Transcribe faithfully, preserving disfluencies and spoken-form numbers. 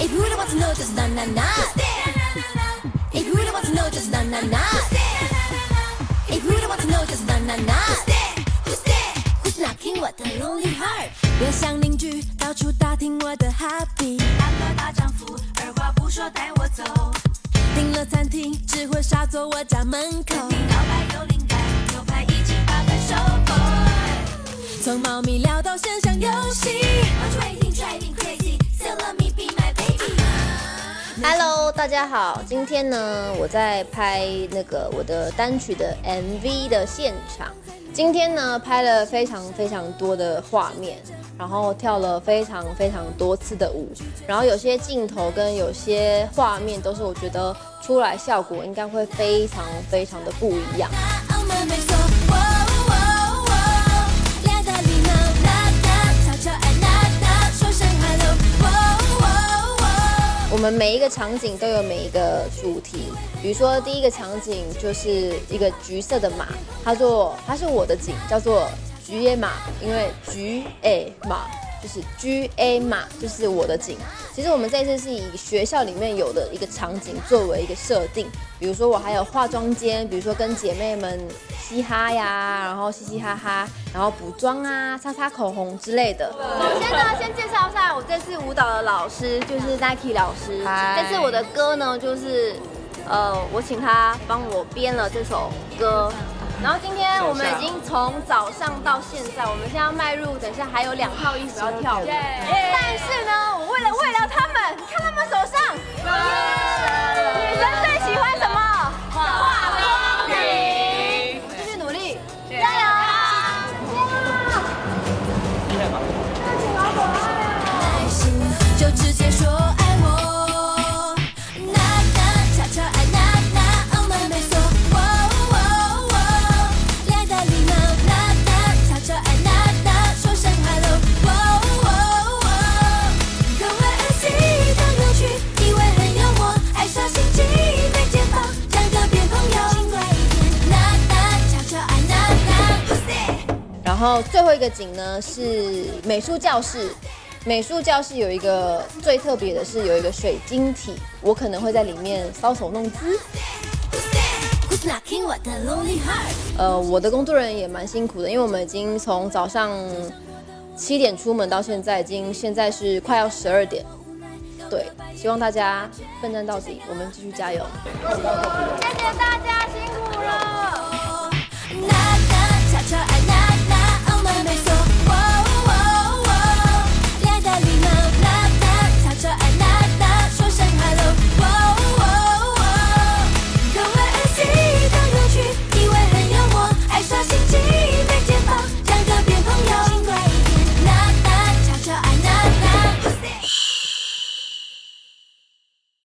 If you really want to know, just na na na. If you really want to know, just na na na. If you really want to know, just na na na. Who's there? Who's knocking 我的 lonely heart？ 别想邻居到处打听我的 happy。当个大丈夫，二话不说带我走。订了餐厅，只会傻坐我家门口。告白有灵感，牛排已经八分熟透。从猫咪聊到线上游戏。 Hello， 大家好，今天呢，我在拍那个我的单曲的 M V 的现场。今天呢，拍了非常非常多的画面，然后跳了非常非常多次的舞，然后有些镜头跟有些画面都是我觉得出来效果应该会非常非常的不一样。我们每一个场景都有每一个主题，比如说第一个场景就是一个橘色的马，它做它是我的景，叫做橘 A 马，因为橘 A 马就是 G A 马，就是我的景。其实我们这次是以学校里面有的一个场景作为一个设定，比如说我还有化妆间，比如说跟姐妹们嘻哈呀，然后嘻嘻哈哈，然后补妆啊、擦擦口红之类的。首先呢，先介绍一下我这次舞蹈的老师，就是 Nike 老师。这次我的歌呢，就是呃，我请他帮我编了这首歌。然后今天我们已经从早上到现在，我们现在要迈入，等一下还有两套衣服要跳舞。但是呢，我为了为了他们，你看他们手上，女生最喜欢什么？化妆品。继续努力，加油！好可爱哦！耐心就直接说爱我，那那悄悄爱那那，我们没错。然后最后一个景呢是美术教室，美术教室有一个最特别的是有一个水晶体，我可能会在里面搔首弄姿。呃，我的工作人员也蛮辛苦的，因为我们已经从早上七点出门到现在，已经现在是快要十二点。对，希望大家奋战到底，我们继续加油。谢谢大家，辛苦了。